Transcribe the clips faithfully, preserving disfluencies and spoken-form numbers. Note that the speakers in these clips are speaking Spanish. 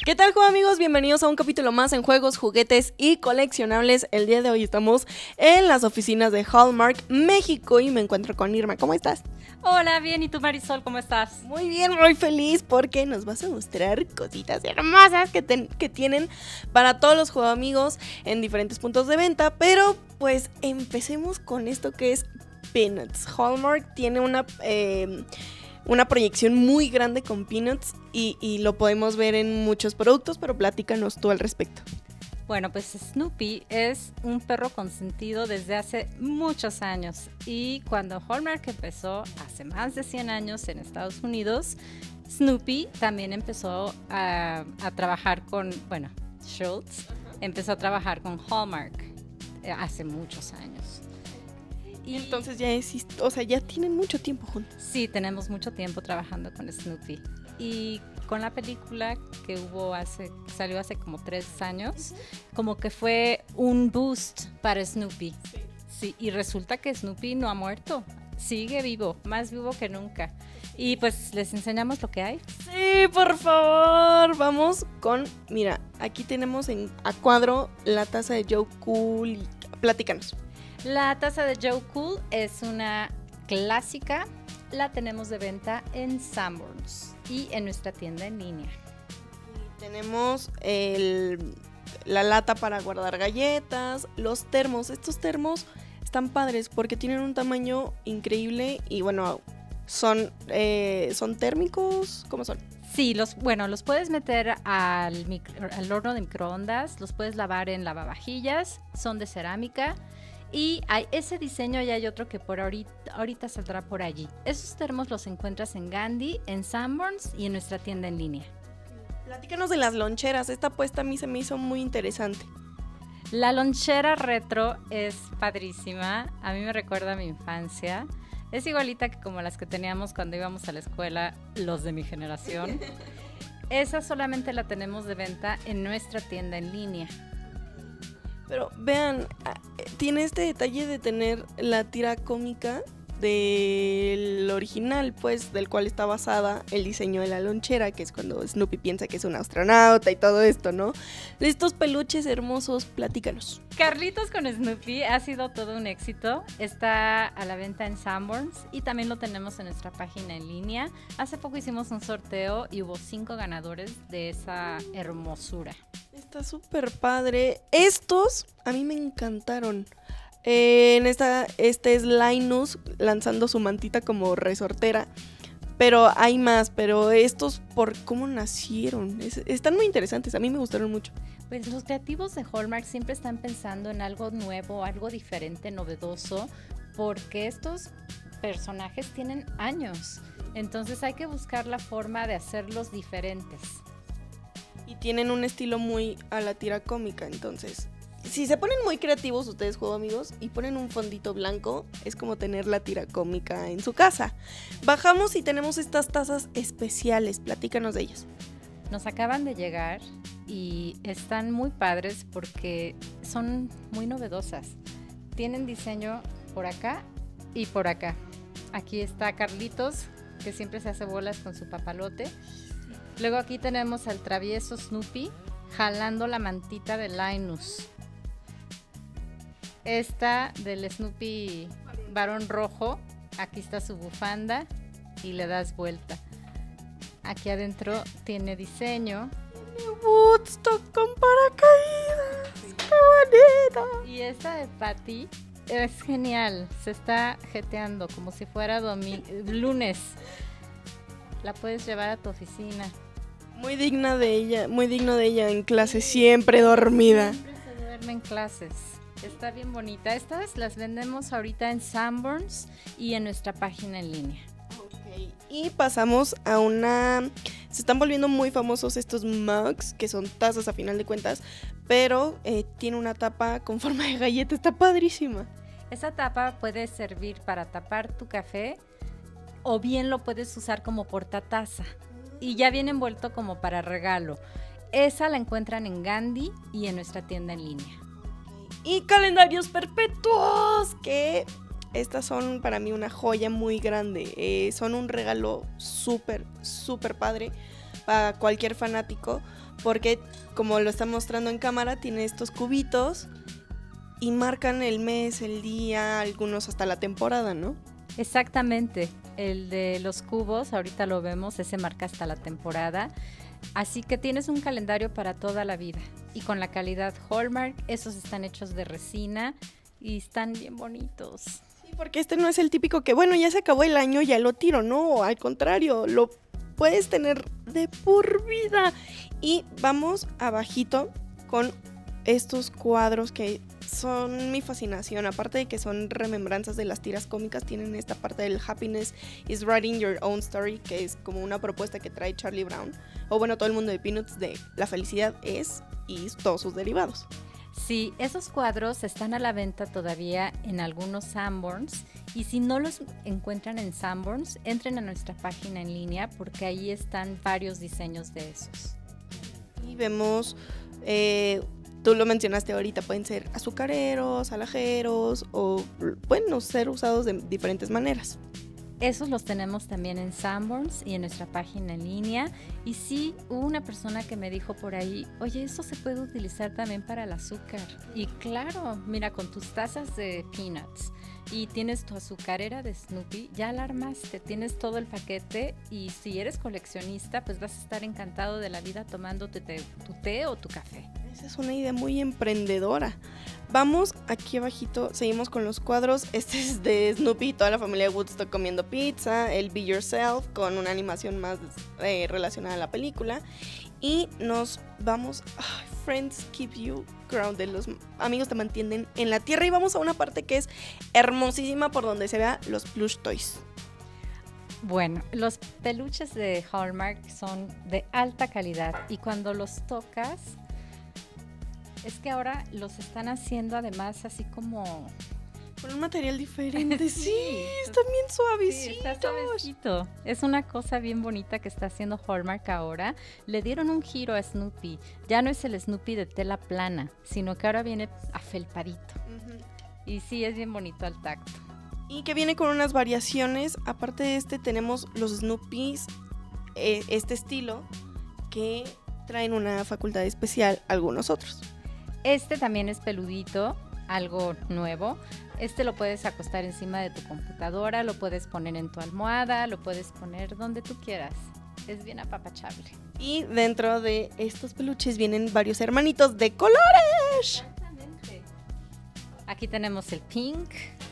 ¿Qué tal, juego amigos? Bienvenidos a un capítulo más en juegos, juguetes y coleccionables. El día de hoy estamos en las oficinas de Hallmark México y me encuentro con Irma. ¿Cómo estás? Hola, bien, ¿y tú, Marisol? ¿Cómo estás? Muy bien, muy feliz porque nos vas a mostrar cositas hermosas que, ten, que tienen para todos los juego amigos en diferentes puntos de venta. Pero pues empecemos con esto que es Peanuts. Hallmark tiene una... Eh, una proyección muy grande con Peanuts y, y lo podemos ver en muchos productos, pero platícanos tú al respecto. Bueno, pues Snoopy es un perro consentido desde hace muchos años y cuando Hallmark empezó hace más de cien años en Estados Unidos, Snoopy también empezó a, a trabajar con, bueno, Schultz empezó a trabajar con Hallmark hace muchos años. Y entonces ya existe, o sea, ya tienen mucho tiempo juntos. Sí, tenemos mucho tiempo trabajando con Snoopy. Y con la película que hubo hace, salió hace como tres años, como que fue un boost para Snoopy. Sí. Sí, y resulta que Snoopy no ha muerto, sigue vivo, más vivo que nunca. Y pues les enseñamos lo que hay. Sí, por favor, vamos con, mira, aquí tenemos en a cuadro la taza de Joe Cool y platícanos. La taza de Joe Cool es una clásica, la tenemos de venta en Sanborns y en nuestra tienda en línea. Y tenemos el, la lata para guardar galletas, los termos. Estos termos están padres porque tienen un tamaño increíble y bueno, son, eh, ¿son térmicos? ¿Cómo son? Sí, los, bueno, los puedes meter al, micro, al horno de microondas, los puedes lavar en lavavajillas, son de cerámica. Y hay ese diseño y hay otro que por ahorita, ahorita saldrá por allí. Esos termos los encuentras en Gandhi, en Sanborns y en nuestra tienda en línea. Platícanos de las loncheras. Esta apuesta a mí se me hizo muy interesante. La lonchera retro es padrísima. A mí me recuerda a mi infancia. Es igualita que como las que teníamos cuando íbamos a la escuela, los de mi generación. Esa solamente la tenemos de venta en nuestra tienda en línea. Pero vean, tiene este detalle de tener la tira cómica del original, pues, del cual está basada el diseño de la lonchera, que es cuando Snoopy piensa que es un astronauta y todo esto, ¿no? Estos peluches hermosos, platícanos. Carlitos con Snoopy ha sido todo un éxito. Está a la venta en Sanborns y también lo tenemos en nuestra página en línea. Hace poco hicimos un sorteo y hubo cinco ganadores de esa hermosura. Está súper padre. Estos a mí me encantaron. Eh, en esta, este es Linus lanzando su mantita como resortera. Pero hay más, pero estos por cómo nacieron. Es, están muy interesantes, a mí me gustaron mucho. Pues los creativos de Hallmark siempre están pensando en algo nuevo, algo diferente, novedoso, porque estos personajes tienen años. Entonces hay que buscar la forma de hacerlos diferentes. Y tienen un estilo muy a la tira cómica, entonces si se ponen muy creativos ustedes, juego amigos, y ponen un fondito blanco, es como tener la tira cómica en su casa. Bajamos y tenemos estas tazas especiales, platícanos de ellas. Nos acaban de llegar y están muy padres porque son muy novedosas. Tienen diseño por acá y por acá. Aquí está Carlitos, que siempre se hace bolas con su papalote. Luego aquí tenemos al travieso Snoopy jalando la mantita de Linus. Esta del Snoopy varón rojo, aquí está su bufanda y le das vuelta. Aquí adentro tiene diseño. Woodstock con paracaídas, ¡qué bonito! Y esta de Patty es genial, se está jeteando como si fuera domi- lunes. La puedes llevar a tu oficina. Muy digna de ella, muy digno de ella en clase, siempre dormida. Siempre se duerme en clases. Está bien bonita. Estas las vendemos ahorita en Sanborns y en nuestra página en línea. Okay. Y pasamos a una... Se están volviendo muy famosos estos mugs, que son tazas a final de cuentas, pero eh, tiene una tapa con forma de galleta, está padrísima. Esa tapa puede servir para tapar tu café o bien lo puedes usar como portataza y ya viene envuelto como para regalo. Esa la encuentran en Gandhi y en nuestra tienda en línea. Y calendarios perpetuos, que estas son para mí una joya muy grande. Eh, son un regalo súper, súper padre para cualquier fanático, porque como lo está mostrando en cámara, tiene estos cubitos y marcan el mes, el día, algunos hasta la temporada, ¿no? Exactamente, el de los cubos, ahorita lo vemos, ese marca hasta la temporada, así que tienes un calendario para toda la vida y con la calidad Hallmark. Esos están hechos de resina y están bien bonitos. Sí, porque este no es el típico que, bueno, ya se acabó el año, ya lo tiro, no, al contrario, lo puedes tener de por vida. Y vamos abajito con estos cuadros que son mi fascinación, aparte de que son remembranzas de las tiras cómicas, tienen esta parte del Happiness is Writing Your Own Story, que es como una propuesta que trae Charlie Brown, o bueno, todo el mundo de Peanuts, de la felicidad es y todos sus derivados. Sí, esos cuadros están a la venta todavía en algunos Sanborns, y si no los encuentran en Sanborns, entren a nuestra página en línea porque ahí están varios diseños de esos. Y vemos... Eh, Tú lo mencionaste ahorita, pueden ser azucareros, alhajeros o pueden ser usados de diferentes maneras. Esos los tenemos también en Sanborns y en nuestra página en línea. Y sí, hubo una persona que me dijo por ahí, oye, eso se puede utilizar también para el azúcar. Y claro, mira, con tus tazas de Peanuts y tienes tu azucarera de Snoopy, ya la armaste, tienes todo el paquete, y si eres coleccionista, pues vas a estar encantado de la vida tomándote te, tu té o tu café. Esa es una idea muy emprendedora. Vamos aquí abajito, seguimos con los cuadros. Este es de Snoopy, toda la familia de Woodstock comiendo pizza, el Be Yourself con una animación más eh, relacionada a la película. Y nos vamos, oh, Friends Keep You Grounded, los amigos te mantienen en la tierra. Y vamos a una parte que es hermosísima por donde se vean los plush toys. Bueno, los peluches de Hallmark son de alta calidad y cuando los tocas, es que ahora los están haciendo además así como... con un material diferente, sí, sí, están bien suavecitos. Sí, está suavecito. Es una cosa bien bonita que está haciendo Hallmark ahora. Le dieron un giro a Snoopy. Ya no es el Snoopy de tela plana, sino que ahora viene afelpadito. Uh-huh. Y sí, es bien bonito al tacto. Y que viene con unas variaciones. Aparte de este, tenemos los Snoopys, eh, este estilo, que traen una facultad especial algunos otros. Este también es peludito, algo nuevo. Este lo puedes acostar encima de tu computadora, lo puedes poner en tu almohada, lo puedes poner donde tú quieras. Es bien apapachable. Y dentro de estos peluches vienen varios hermanitos de colores. Exactamente. Aquí tenemos el pink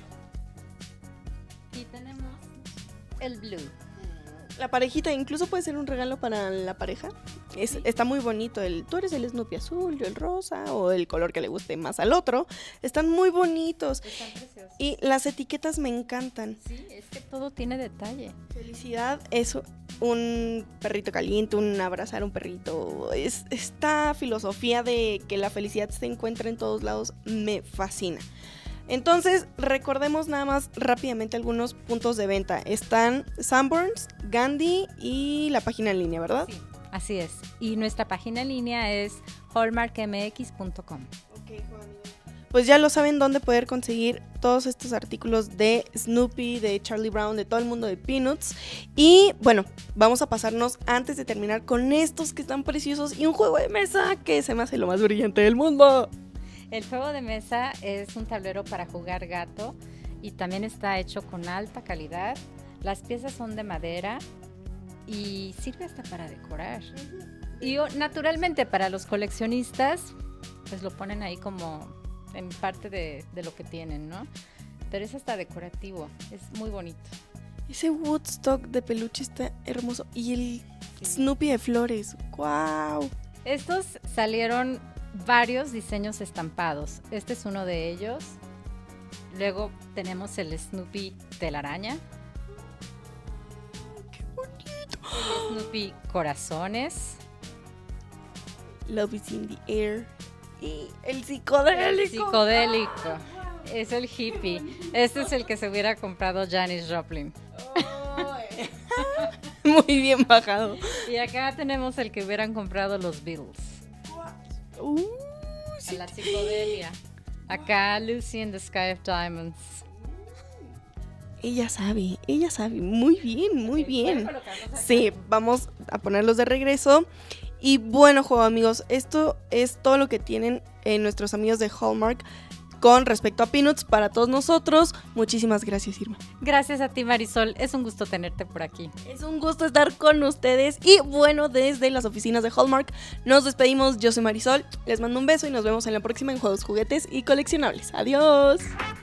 y tenemos el blue. La parejita incluso puede ser un regalo para la pareja. Es, sí. Está muy bonito. El, tú eres el Snoopy azul, yo el rosa, o el color que le guste más al otro. Están muy bonitos. Están preciosos. Y las etiquetas me encantan. Sí, es que todo tiene detalle. Felicidad es un perrito caliente, un abrazar un perrito. Es, esta filosofía de que la felicidad se encuentra en todos lados me fascina. Entonces, recordemos nada más rápidamente algunos puntos de venta. Están Sanborns, Gandhi y la página en línea, ¿verdad? Sí, así es. Y nuestra página en línea es hallmark m x punto com. Ok, Juan. Pues ya lo saben dónde poder conseguir todos estos artículos de Snoopy, de Charlie Brown, de todo el mundo de Peanuts. Y bueno, vamos a pasarnos antes de terminar con estos que están preciosos y un juego de mesa que se me hace lo más brillante del mundo. El juego de mesa es un tablero para jugar gato y también está hecho con alta calidad. Las piezas son de madera y sirve hasta para decorar. Y naturalmente para los coleccionistas, pues lo ponen ahí como en parte de, de lo que tienen, ¿no? Pero es hasta decorativo, es muy bonito. Ese Woodstock de peluche está hermoso. Y el sí. Snoopy de flores, ¡guau! Estos salieron varios diseños estampados. Este es uno de ellos. Luego tenemos el Snoopy telaraña. ¡Qué bonito! El Snoopy corazones. Love is in the air. Y el psicodélico. El psicodélico. Es el hippie. Este es el que se hubiera comprado Janis Joplin. Oh, eh. Muy bien bajado. Y acá tenemos el que hubieran comprado los Beatles. Uh, sí. La psicodelia. Acá Lucy in the Sky of Diamonds. Ella sabe, okay, ella sabe. Muy bien, muy bien. Sí, vamos a ponerlos de regreso. Y bueno, juego amigos, esto es todo lo que tienen eh, nuestros amigos de Hallmark con respecto a Peanuts para todos nosotros. Muchísimas gracias, Irma. Gracias a ti, Marisol. Es un gusto tenerte por aquí. Es un gusto estar con ustedes. Y bueno, desde las oficinas de Hallmark nos despedimos. Yo soy Marisol. Les mando un beso y nos vemos en la próxima en Juegos, Juguetes y Coleccionables. Adiós.